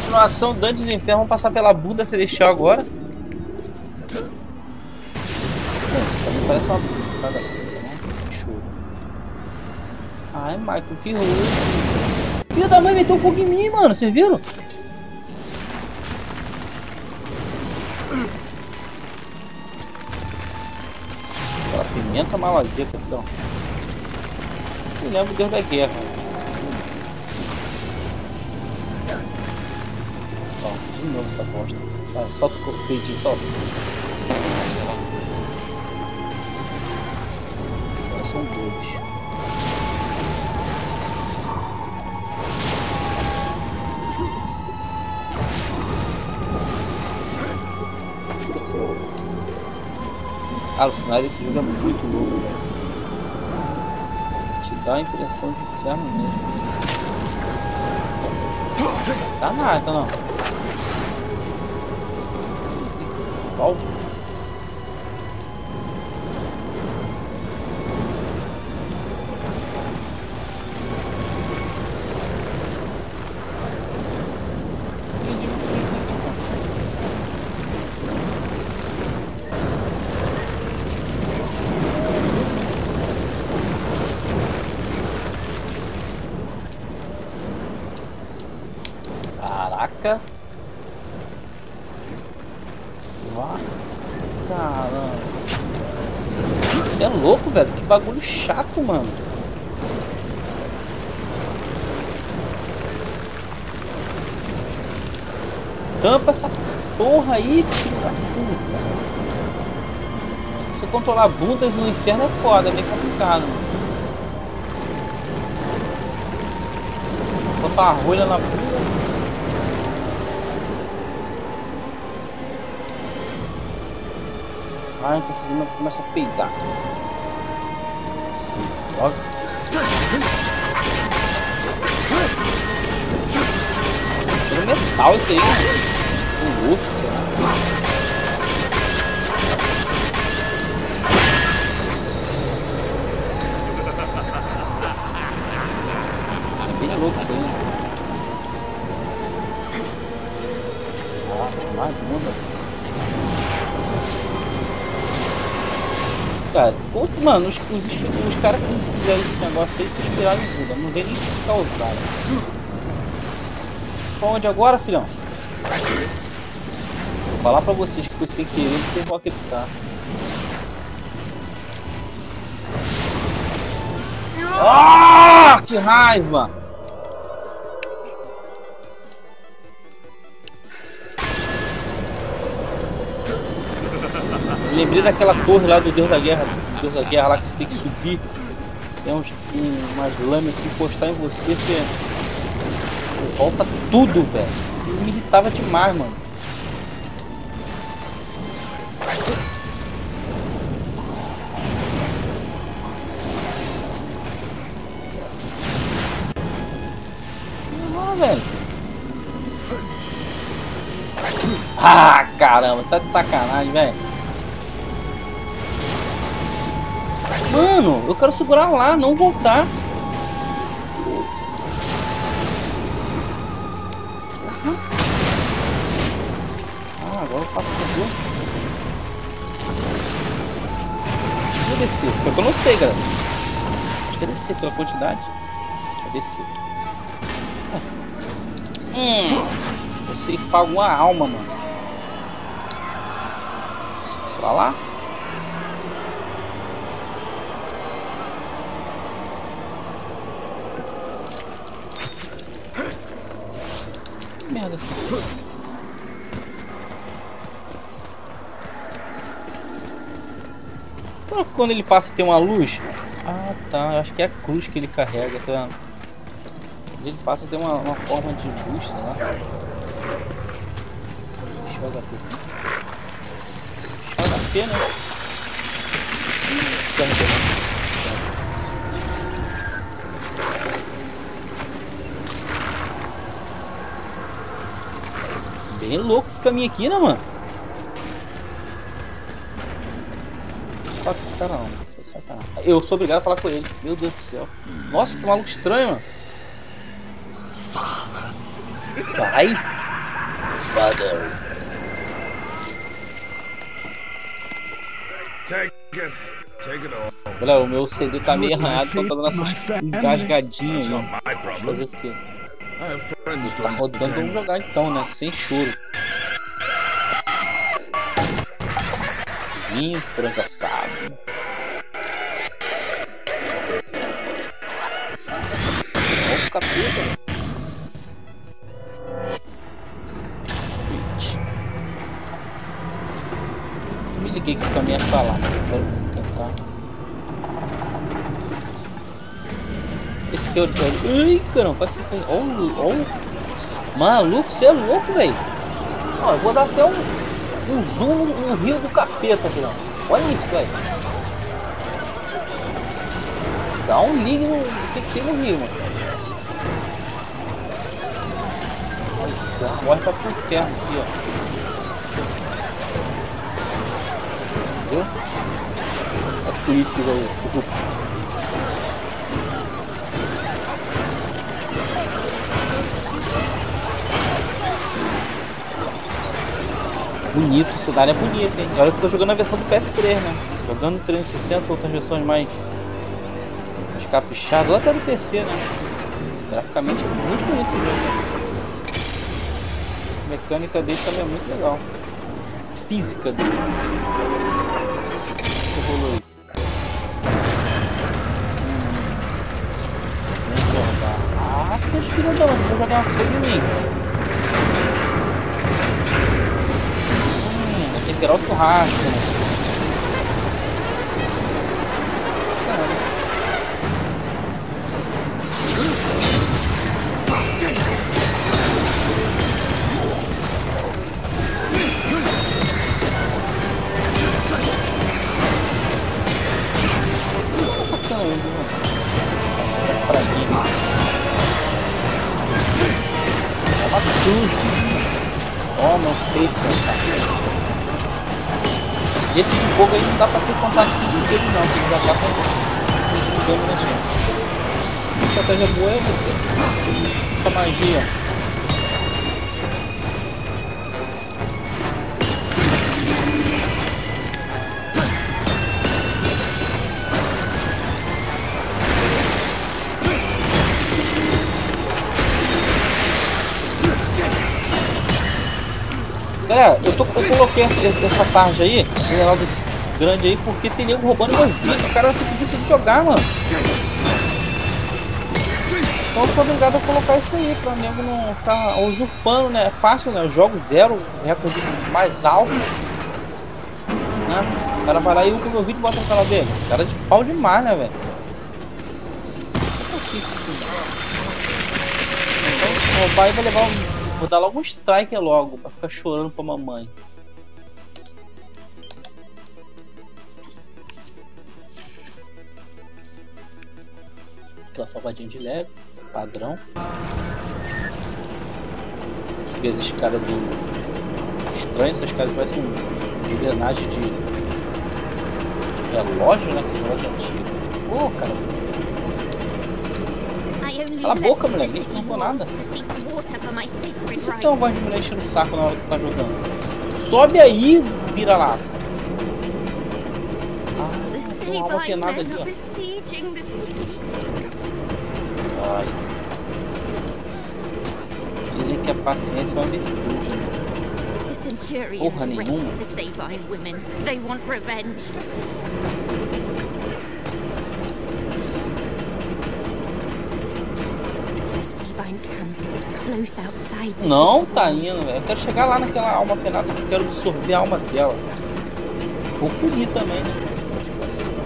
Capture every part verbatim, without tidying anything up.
Continuação Dantes do Inferno. Vamos passar pela bunda celestial agora. Isso também parece uma bunda, tá, galera? Então, sem choro. Ai, Michael, que rude. Filho da mãe meteu fogo em mim, mano. Vocês viram? Aquela pimenta maladita, então. Eu lembro o Deus da Guerra. Ó, de novo essa bosta. Vai, solta o peitinho, solta. Agora são dois. Ah, o cenário desse jogo é muito louco, velho. Te dá a impressão de inferno mesmo. Tá nada, não. Pau. Caraca. Vá. Caramba. Você é louco, velho. Que bagulho chato, mano. Tampa essa porra aí, filho da puta. Você controlar bundas no inferno é foda, é bem complicado, mano. Botar uma rolha na bunda. Ai, que essa lima começa a peidar. Sim, droga. Isso é metal, isso aí, né? Um osso, sei lá. É bem louco isso aí, né? Ah, mais bunda. Cara, pô, mano, os, os, os caras que fizeram esse negócio aí se inspiraram em Buda, não veio nem te causar. Pra onde agora, filhão? Se eu falar pra vocês que foi sem querer, vocês vão acreditar. Ah, que raiva! Lembrei daquela torre lá do Deus da Guerra, do Deus da Guerra lá que você tem que subir. Tem uns, um, umas lâminas se encostar em você, você, você volta tudo, velho. Me irritava demais, mano. Não, velho. Ah, caramba, tá de sacanagem, velho. Mano, eu quero segurar lá, não voltar. Uhum. Ah, agora eu passo por aqui. Vou descer, porque eu não sei, galera. Acho que é descer pela quantidade. É descer. Hum, você fala uma alma, mano. Pra lá. Merda assim. Quando ele passa tem uma luz. Ah tá, eu acho que é a cruz que ele carrega, tá? Ele passa tem uma, uma forma de luz, sei lá. Deixa eu H P. Deixa eu H P, né? Sangue. Bem louco esse caminho aqui, né, mano? Fala com esse cara não, sacanagem. Eu sou obrigado a falar com ele. Meu Deus do céu. Nossa, que maluco estranho, mano. Vai. Father. Galera, o meu C D tá meio arranhado, então tá dando essas engasgadinhas aí. Deixa eu fazer o quê? Tá rodando, vamos jogar então, né? Sem choro. Vinho, frango assado. Olha o capeta. Me liguei que o caminho é pra lá. Quero tentar. Esse aqui é o de. Ai, caramba, quase que eu caí. Olha, olha. Maluco, você é louco, velho. Ó, eu vou dar até um, um zoom no, no rio do capeta, filho. Olha isso, velho. Dá um ligue no que, que tem no rio, mano. Olha, vai pro inferno aqui, ó. Entendeu? Os políticos aí, os corruptos. Bonito, o cenário é bonito, hein? E olha que eu tô jogando a versão do P S três, né? Jogando trezentos e sessenta, outras versões mais, mais caprichadas, ou até do P C, né? Graficamente é muito bonito esse jogo, né? A mecânica dele também é muito legal. A física dele. Evolui. Hum. Vamos jogar. Ah, seus filhos da mãe, você vai jogar uma fogo em mim. Tem que virar o churrasco, né? Pra mim. É uma cruz. Ó, meu peito, cara. Esse de fogo aí não dá pra ter contato com dele não, porque já tá com dano na gente. Estratégia boa é você. Essa magia. Galera, eu, tô, eu coloquei essa, essa tarde aí, general grande aí, porque tem nego roubando meus vídeos. Os caras têm preguiça de jogar, mano. Então eu sou obrigado a colocar isso aí, pra nego não ficar usurpando, né? É fácil, né? Eu jogo zero, recorde mais alto, né? O cara vai lá e upa o meu vídeo e bota no canal dele. Cara de pau demais, né, velho? Então, roubar e vai levar um. Vou dar logo um strike logo, pra ficar chorando pra mamãe. Aquela salvadinha de leve, padrão. As escadas do... Estranho, essas escadas parecem um engrenagem de... de relógio, né? Que relógio antigo. Ô, oh, cara. Cala a boca, mulher, ninguém te falou nada. Você tem uma voz de mulher enchendo o saco na hora que tu tá jogando. Sobe aí, vira lá. Ah, tem uma alma penada ali, ó. Ai. Dizem que a paciência é uma virtude. Porra nenhuma. Não, tá indo, velho. Eu quero chegar lá naquela alma penada, eu quero absorver a alma dela. Vou punir também, né? Tipo assim.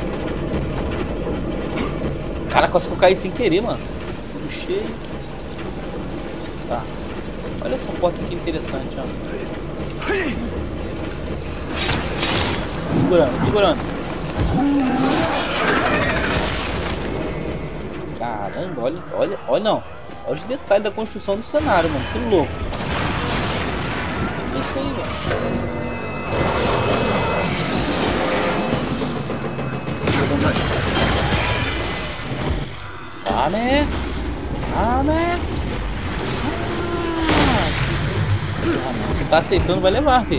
Cara, quase que eu caí sem querer, mano. Tudo cheio. Tá. Olha essa porta aqui interessante, ó. Segurando, segurando. Caramba, olha, olha, olha não. Olha os detalhes da construção do cenário, mano. Que louco. É isso aí, velho. Come. Come. Se tá aceitando, vai levar, filho.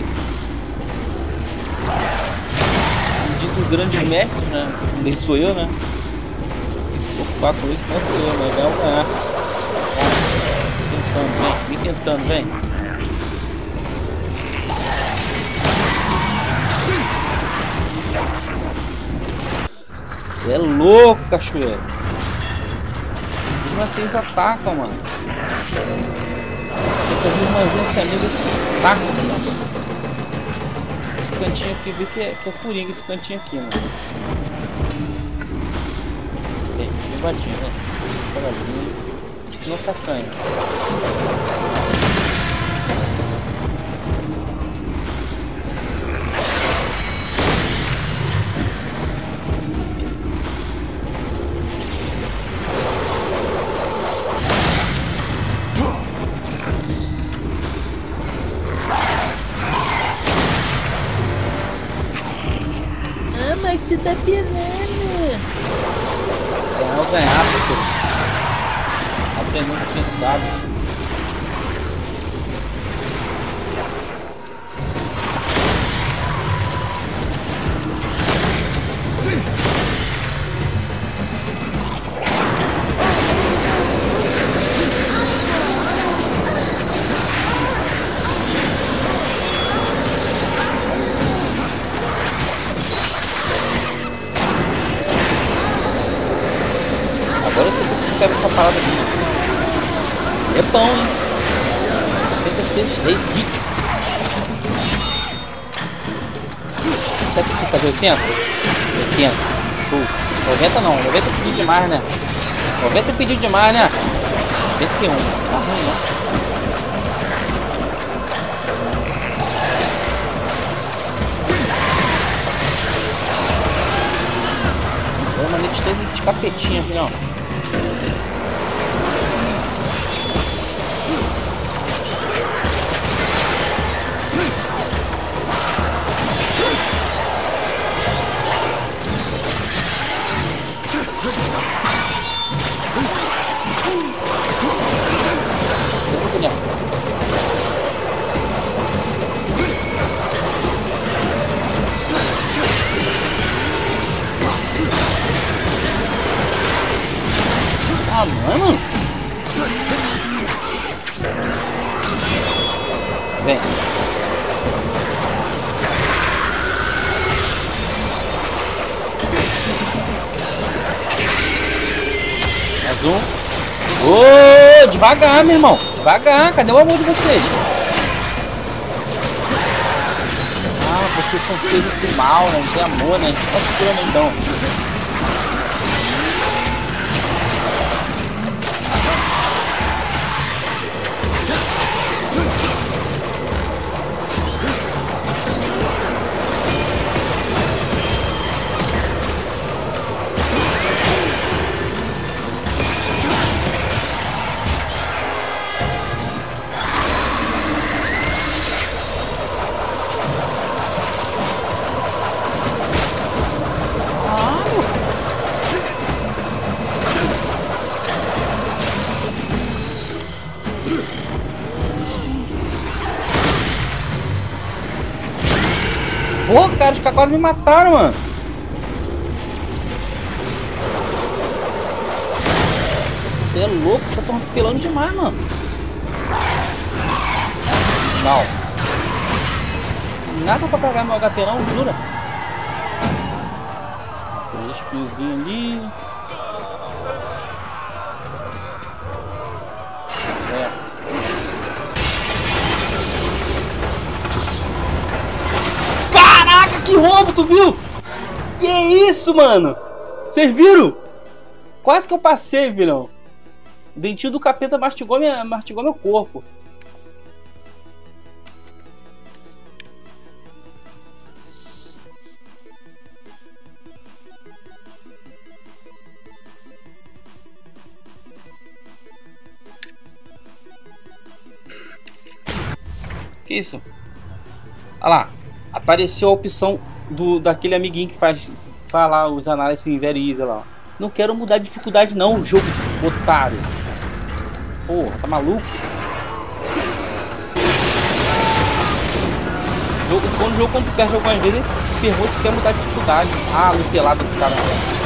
Diz o grande mestre, né? Nem sou eu, né? Tem que se preocupar com isso, não sou eu, mas vai ganhar. Tentando, vem, vem tentando, vem. Cê é louco, cachoeiro. Mas vocês atacam, mano. Essas irmãzinhas se amigas do saco, mano. Esse cantinho aqui, vê que é, que é coringa esse cantinho aqui, mano. Vem, devagarinho, né? Devagarinho. Não sacanha. Você tá pirando. Ganhar ou ganhar, pessoal. Aprendendo quem sabe. Agora você percebe essa parada aqui. É bom, hein? sessenta e seis Day Kits. Sabe o que você faz? oitenta? oitenta. Show. noventa não. noventa pediu demais, né? noventa pediu demais, né? noventa e um. Tá ruim, né? Vamos manejar esses capetinhos aqui, não. Ah, mano! Vem. Mais um. Ô, devagar, meu irmão. Devagar. Cadê o amor de vocês? Ah, vocês são seres do mal, né? Não tem amor, né? Tá segurando então. Pô, cara, os caras quase me mataram, mano. Você é louco, já estão pelando demais, mano. Não. Nada pra pegar meu H P não, jura? Tem esse piozinho ali. Certo. Caraca, que roubo, tu viu? Que isso, mano? Vocês viram? Quase que eu passei, vilão. O dentinho do capeta mastigou, minha, mastigou meu corpo. Que isso? Olha lá. Apareceu a opção do, daquele amiguinho que faz falar os análises em Very Easy lá. Não quero mudar a dificuldade não, jogo otário. Porra, tá maluco? Jogo, quando o jogo, quando tu perde algumas vezes, ele pergunta se quer mudar de dificuldade. Ah, nutelado do cara.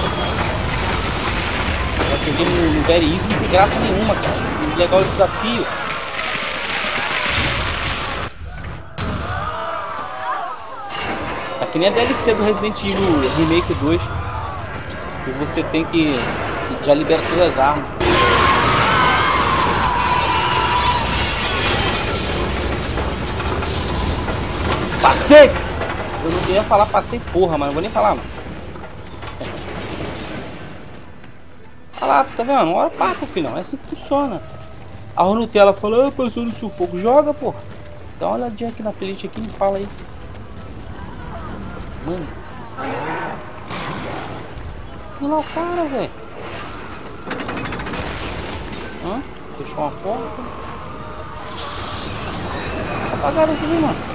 Eu peguei no, no Very Easy, não tem graça nenhuma, cara. Legal o desafio. Tá que nem a D L C do Resident Evil Remake dois. E você tem que... já libera todas as armas. Passei! Eu não queria falar passei porra, mas não vou nem falar, mano. Olha lá, tá vendo? Uma hora passa, filhão. É assim que funciona. A Nutella fala, ah, passou no sufoco. Joga, porra. Dá uma olhadinha aqui na playlist aqui e me fala aí. Mano. Olha lá o cara, velho. Hã? Fechou uma porta. Apagaram isso aqui, mano.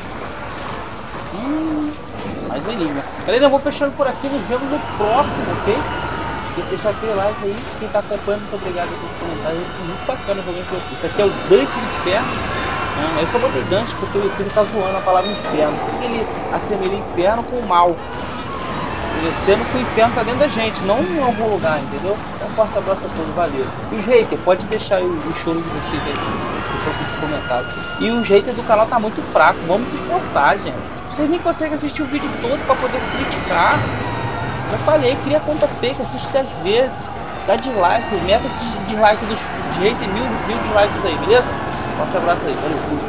Hum, mais um enigma. Galera, eu vou fechando por aqui. Nos vemos no próximo, ok? Esqueci de deixar aquele like aí. Quem tá acompanhando, muito obrigado pelos comentários. Muito bacana jogando com aqui. Isso aqui é o Dante do Inferno. Ah, eu só botei Dante porque o YouTube tá zoando a palavra inferno. Porque ele assemelha inferno com o mal. Sendo que o inferno tá dentro da gente, não em algum lugar, entendeu? Então, um forte abraço a todos, valeu. E os haters, pode deixar aí o choro de vocês aí no campo de comentário. E os haters do canal tá muito fraco, vamos se esforçar, gente. Vocês nem conseguem assistir o vídeo todo pra poder criticar. Já falei, cria conta fake, assiste dez vezes. Dá dislike, meta de dislike dos, dos haters, mil, mil dislikes aí, beleza? Forte abraço aí, valeu.